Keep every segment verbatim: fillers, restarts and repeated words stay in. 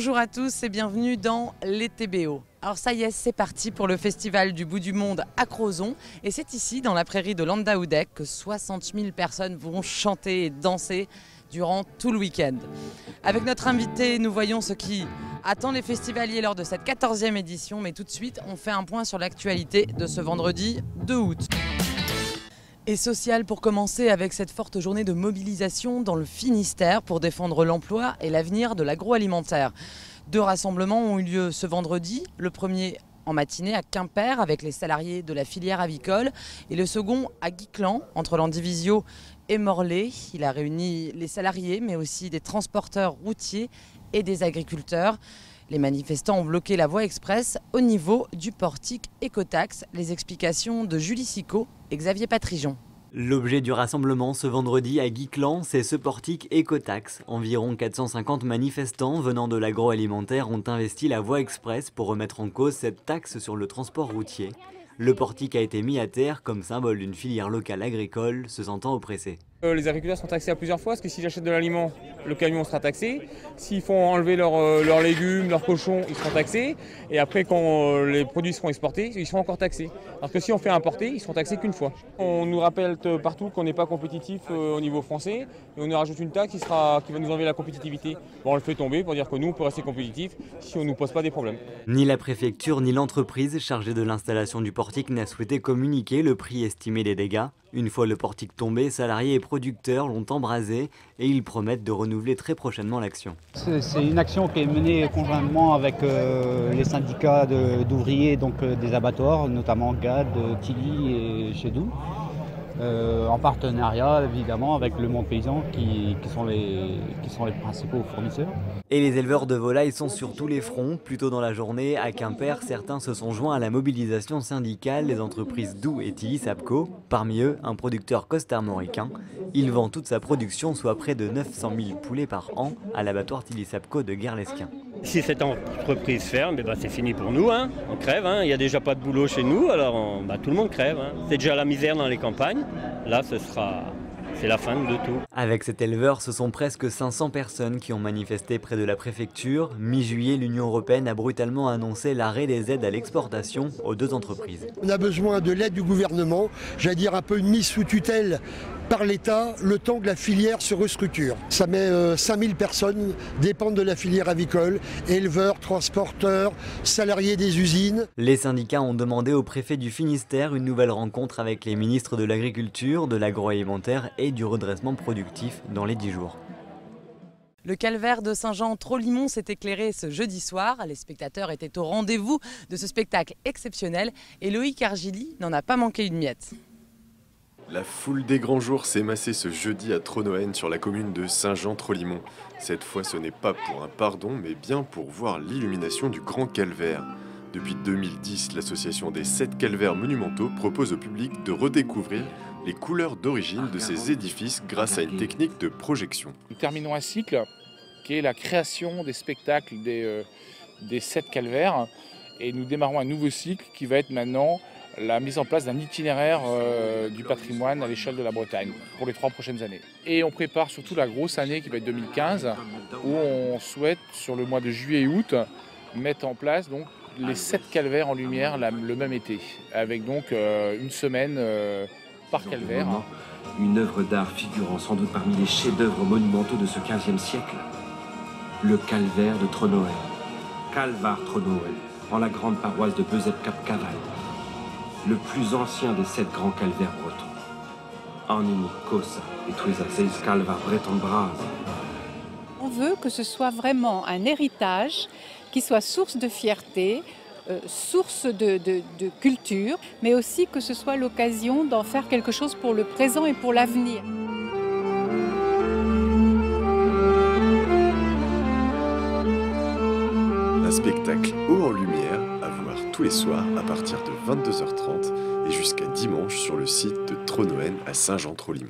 Bonjour à tous et bienvenue dans les T B O. Alors ça y est, c'est parti pour le festival du bout du monde à Crozon. Et c'est ici, dans la prairie de Landaoudec, que soixante mille personnes vont chanter et danser durant tout le week-end. Avec notre invité, nous voyons ce qui attend les festivaliers lors de cette quatorzième édition. Mais tout de suite, on fait un point sur l'actualité de ce vendredi deux août. Et social pour commencer avec cette forte journée de mobilisation dans le Finistère pour défendre l'emploi et l'avenir de l'agroalimentaire. Deux rassemblements ont eu lieu ce vendredi, le premier en matinée à Quimper avec les salariés de la filière avicole et le second à Guiclan entre Landivisiau et Morlaix. Il a réuni les salariés mais aussi des transporteurs routiers et des agriculteurs. Les manifestants ont bloqué la voie express au niveau du portique Écotax. Les explications de Julie Sicot et Xavier Patrijon. L'objet du rassemblement ce vendredi à Guiclan, c'est ce portique Écotax. Environ quatre cent cinquante manifestants venant de l'agroalimentaire ont investi la voie express pour remettre en cause cette taxe sur le transport routier. Le portique a été mis à terre comme symbole d'une filière locale agricole se sentant oppressée. Euh, les agriculteurs sont taxés à plusieurs fois, parce que s'ils achètent de l'aliment, le camion sera taxé. S'ils font enlever leurs euh, leurs légumes, leurs cochons, ils seront taxés. Et après, quand euh, les produits seront exportés, ils seront encore taxés. Alors que si on fait importer, ils seront taxés qu'une fois. On nous rappelle partout qu'on n'est pas compétitif euh, au niveau français. Et on nous rajoute une taxe qui, sera, qui va nous enlever la compétitivité. Bon, on le fait tomber pour dire que nous, on peut rester compétitif si on ne nous pose pas des problèmes. Ni la préfecture ni l'entreprise chargée de l'installation du portique n'a souhaité communiquer le prix estimé des dégâts. Une fois le portique tombé, salariés et producteurs l'ont embrasé et ils promettent de renouveler très prochainement l'action. C'est une action qui est menée conjointement avec euh, les syndicats d'ouvriers donc euh, des abattoirs, notamment G A D, Tilly et Chédou, euh, en partenariat évidemment avec le monde paysan qui, qui, sont les, qui sont les principaux fournisseurs. Et les éleveurs de volailles sont sur tous les fronts. Plus tôt dans la journée, à Quimper, certains se sont joints à la mobilisation syndicale des entreprises Doux et Tilly Sapco. Parmi eux, un producteur costarmoricain. Il vend toute sa production, soit près de neuf cent mille poulets par an, à l'abattoir Tilly Sapco de Guerlesquin. Si cette entreprise ferme, eh ben c'est fini pour nous, hein. On crève, hein. Il n'y a déjà pas de boulot chez nous, alors on, bah, tout le monde crève. Hein. C'est déjà la misère dans les campagnes, là ce sera... c'est la fin de tout. Avec cet éleveur, ce sont presque cinq cents personnes qui ont manifesté près de la préfecture. Mi-juillet, l'Union européenne a brutalement annoncé l'arrêt des aides à l'exportation aux deux entreprises. On a besoin de l'aide du gouvernement, j'allais dire un peu une mise sous tutelle par l'État, le temps que la filière se restructure. Ça met euh, cinq mille personnes dépendent de la filière avicole, éleveurs, transporteurs, salariés des usines. Les syndicats ont demandé au préfet du Finistère une nouvelle rencontre avec les ministres de l'Agriculture, de l'agroalimentaire et du redressement productif dans les dix jours. Le calvaire de Saint-Jean-Trolimont s'est éclairé ce jeudi soir. Les spectateurs étaient au rendez-vous de ce spectacle exceptionnel et Loïc Argili n'en a pas manqué une miette. La foule des grands jours s'est massée ce jeudi à Tronoën sur la commune de Saint-Jean-Trolimont. Cette fois, ce n'est pas pour un pardon, mais bien pour voir l'illumination du Grand Calvaire. Depuis deux mille dix, l'association des sept calvaires monumentaux propose au public de redécouvrir les couleurs d'origine de ces édifices grâce à une technique de projection. Nous terminons un cycle qui est la création des spectacles des, euh, des sept calvaires et nous démarrons un nouveau cycle qui va être maintenant la mise en place d'un itinéraire euh, du patrimoine à l'échelle de la Bretagne pour les trois prochaines années. Et on prépare surtout la grosse année qui va être deux mille quinze où on souhaite sur le mois de juillet et août mettre en place donc les sept calvaires en lumière la, le même été avec donc euh, une semaine euh, par calvaire. Moment, une œuvre d'art figurant sans doute parmi les chefs-d'œuvre monumentaux de ce quinzième siècle, le calvaire de Tronoën, Calvar Tronoën, en la grande paroisse de Bezep-Cap-Caval, le plus ancien des sept grands calvaires bretons. Anini, Kosa et Twiza Seis Calvar Breton Braz. On veut que ce soit vraiment un héritage qui soit source de fierté, euh, source de, de, de culture, mais aussi que ce soit l'occasion d'en faire quelque chose pour le présent et pour l'avenir. Un spectacle haut en lumière à voir tous les soirs à partir de vingt-deux heures trente et jusqu'à dimanche sur le site de Tronoën à Saint-Jean-Trolimont.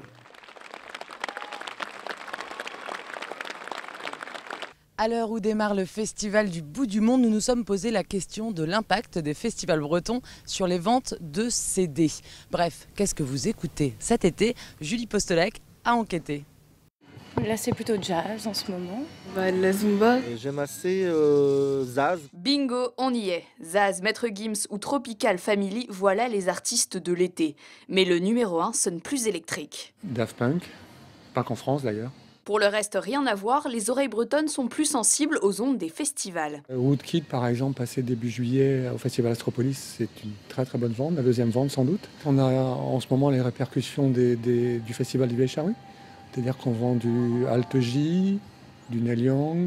À l'heure où démarre le festival du bout du monde, nous nous sommes posé la question de l'impact des festivals bretons sur les ventes de C D. Bref, qu'est-ce que vous écoutez cet été? Julie Postolek a enquêté. Là, c'est plutôt jazz en ce moment. Bah, la Zumba. J'aime assez euh, Zaz. Bingo, on y est. Zaz, Maître Gims ou Tropical Family, voilà les artistes de l'été. Mais le numéro un sonne plus électrique. Daft Punk, pas qu'en France d'ailleurs. Pour le reste, rien à voir, les oreilles bretonnes sont plus sensibles aux ondes des festivals. Woodkid, par exemple, passé début juillet au Festival Astropolis, c'est une très très bonne vente, la deuxième vente sans doute. On a en ce moment les répercussions des, des, du Festival du Vieille Charrue. C'est-à-dire qu'on vend du Alt J, du Neil Young,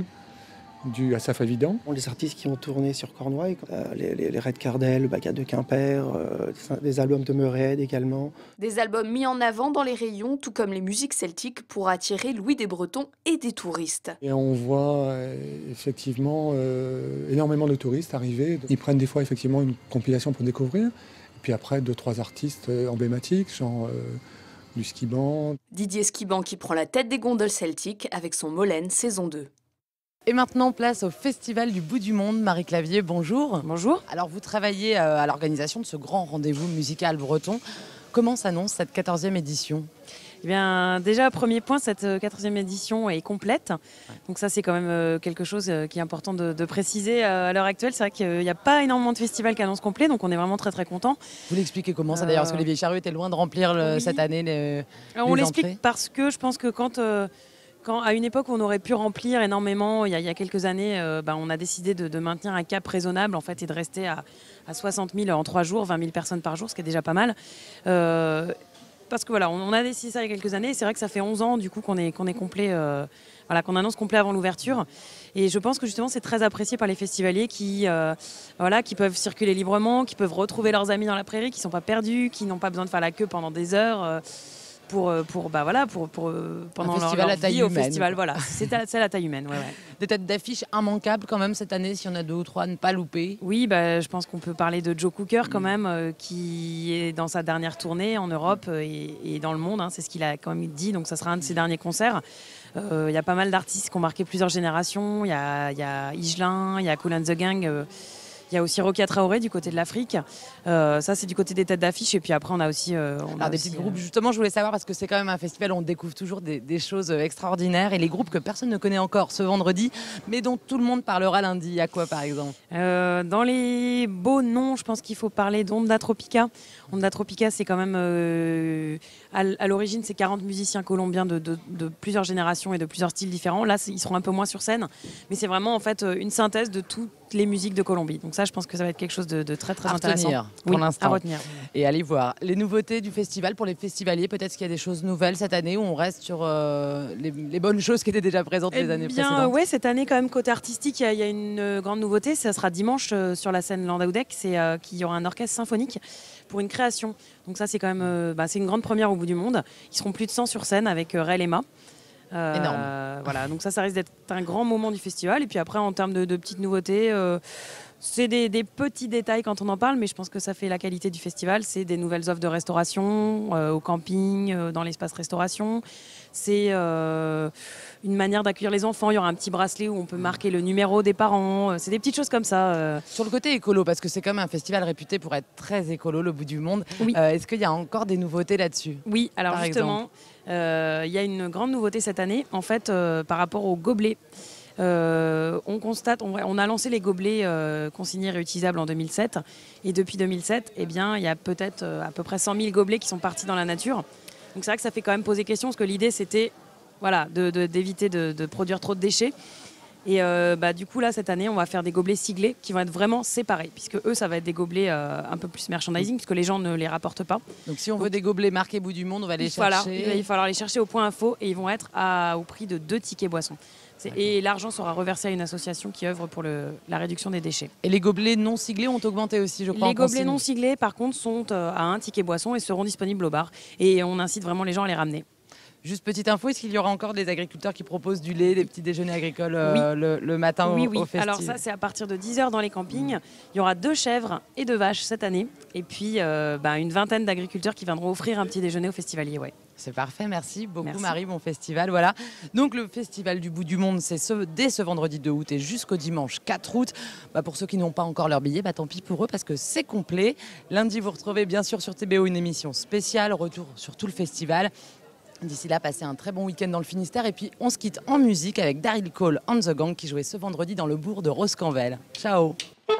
du Asaf Avidan. Les artistes qui ont tourné sur Cornouailles, euh, les, les, les Red Cardell, le Bagat de Quimper, euh, des albums de Meured également. Des albums mis en avant dans les rayons, tout comme les musiques celtiques, pour attirer l'ouïe des Bretons et des touristes. Et on voit euh, effectivement euh, énormément de touristes arriver. Ils prennent des fois effectivement une compilation pour découvrir. Et puis après, deux, trois artistes emblématiques, genre... Euh, du Skiban. Didier Skiban qui prend la tête des gondoles celtiques avec son Molène saison deux. Et maintenant, place au Festival du Bout du Monde. Marie Clavier, bonjour. Bonjour. Alors, vous travaillez à l'organisation de ce grand rendez-vous musical breton. Comment s'annonce cette quatorzième édition ? Eh bien, déjà, premier point, cette quatorzième édition est complète. Donc ça, c'est quand même quelque chose qui est important de, de préciser à l'heure actuelle. C'est vrai qu'il n'y a pas énormément de festivals qui annoncent complet, donc on est vraiment très très contents. Vous l'expliquez comment ça d'ailleurs ? Parce que les Vieilles Charrues étaient loin de remplir le, oui. cette année les, Alors, on les l'explique entrées. Parce que je pense que quand... Euh, Quand, à une époque où on aurait pu remplir énormément, il y a, il y a quelques années, euh, bah, on a décidé de, de maintenir un cap raisonnable en fait, et de rester à, à soixante mille en trois jours, vingt mille personnes par jour, ce qui est déjà pas mal. Euh, parce que voilà, on, on a décidé ça il y a quelques années. Et c'est vrai que ça fait onze ans du coup qu'on est, qu'on est complet, euh, voilà, qu'on annonce complet avant l'ouverture. Et je pense que justement c'est très apprécié par les festivaliers qui, euh, voilà, qui peuvent circuler librement, qui peuvent retrouver leurs amis dans la prairie, qui ne sont pas perdus, qui n'ont pas besoin de faire la queue pendant des heures. Euh, Pour, pour, bah voilà, pour, pour, pendant un festival leur, leur à taille vie au humaine. festival. Voilà. C'est à, à la taille humaine. Ouais, ouais. Des têtes d'affiche immanquables quand même cette année, s'il y en a deux ou trois à ne pas louper. Oui, bah, je pense qu'on peut parler de Joe Cooker quand même, euh, qui est dans sa dernière tournée en Europe et, et dans le monde. Hein, c'est ce qu'il a quand même dit, donc ça sera un de ses derniers concerts. Il euh, y a pas mal d'artistes qui ont marqué plusieurs générations. Il y a, y a Igelin, il y a Kool and the Gang. Euh, Il y a aussi Rokia Traoré du côté de l'Afrique. Euh, ça, c'est du côté des têtes d'affiche. Et puis après, on a aussi... Euh, on Alors, a des aussi, petits euh... groupes, justement, je voulais savoir, parce que c'est quand même un festival où on découvre toujours des, des choses extraordinaires. Et les groupes que personne ne connaît encore ce vendredi, mais dont tout le monde parlera lundi. Il y a quoi, par exemple ? euh, Dans les beaux noms, je pense qu'il faut parler d'Onda Tropica. Onda Tropica, c'est quand même... Euh, à, à l'origine, c'est quarante musiciens colombiens de, de, de plusieurs générations et de plusieurs styles différents. Là, ils seront un peu moins sur scène. Mais c'est vraiment, en fait, une synthèse de toutes les musiques de Colombie. Donc ça, je pense que ça va être quelque chose de, de très, très à intéressant. Retenir, pour oui, l'instant. À retenir. Et allez voir les nouveautés du festival pour les festivaliers. Peut-être qu'il y a des choses nouvelles cette année où on reste sur euh, les, les bonnes choses qui étaient déjà présentes eh les années bien, précédentes. Ouais, cette année, quand même, côté artistique, il y, y a une grande nouveauté. Ça sera dimanche euh, sur la scène Landaudeck. C'est euh, qu'il y aura un orchestre symphonique pour une création. Donc ça, c'est quand même euh, bah, c'est une grande première au bout du monde. Ils seront plus de cent sur scène avec euh, Ray Lema. Euh, Énorme. Voilà, donc ça, ça risque d'être un grand moment du festival. Et puis après, en termes de, de petites nouveautés, euh, c'est des, des petits détails quand on en parle, mais je pense que ça fait la qualité du festival. C'est des nouvelles offres de restauration euh, au camping, euh, dans l'espace restauration. C'est euh, une manière d'accueillir les enfants. Il y aura un petit bracelet où on peut marquer le numéro des parents. C'est des petites choses comme ça. Euh. Sur le côté écolo, parce que c'est quand même un festival réputé pour être très écolo, le bout du monde. Oui. Euh, est-ce qu'il y a encore des nouveautés là-dessus ? Oui, alors par justement, il euh, y a une grande nouveauté cette année, en fait, euh, par rapport aux gobelets. Euh, on constate, on, on a lancé les gobelets euh, consignés réutilisables en deux mille sept, et depuis deux mille sept, eh bien, il y a peut-être euh, à peu près cent mille gobelets qui sont partis dans la nature. Donc c'est vrai que ça fait quand même poser question, parce que l'idée c'était, voilà, de, de, d'éviter de, de produire trop de déchets. Et euh, bah, du coup là cette année on va faire des gobelets siglés qui vont être vraiment séparés, puisque eux ça va être des gobelets euh, un peu plus merchandising, puisque les gens ne les rapportent pas. Donc si on veut des gobelets marqués bout du monde, on va les voilà, chercher. Il va falloir les chercher au point info, et ils vont être à, au prix de deux tickets boissons. Et l'argent sera reversé à une association qui œuvre pour le, la réduction des déchets. Et les gobelets non siglés ont augmenté aussi, je crois. Les gobelets non siglés, par contre, sont euh, à un ticket boisson et seront disponibles au bar. Et on incite vraiment les gens à les ramener. Juste petite info, est-ce qu'il y aura encore des agriculteurs qui proposent du lait, des petits déjeuners agricoles euh, oui. le, le matin oui, au, oui. au festival ? Alors ça, c'est à partir de dix heures dans les campings. Il y aura deux chèvres et deux vaches cette année. Et puis euh, bah, une vingtaine d'agriculteurs qui viendront offrir un petit déjeuner aux festivaliers. Ouais. C'est parfait, merci beaucoup merci. Marie, bon festival. Voilà. Donc le festival du bout du monde, c'est ce, dès ce vendredi deux août et jusqu'au dimanche quatre août. Bah, pour ceux qui n'ont pas encore leur billet, bah, tant pis pour eux parce que c'est complet. Lundi, vous retrouvez bien sûr sur T B O une émission spéciale, retour sur tout le festival. D'ici là, passez un très bon week-end dans le Finistère. Et puis, on se quitte en musique avec Daryl Cole and the Gang qui jouait ce vendredi dans le bourg de Roscanvel. Ciao!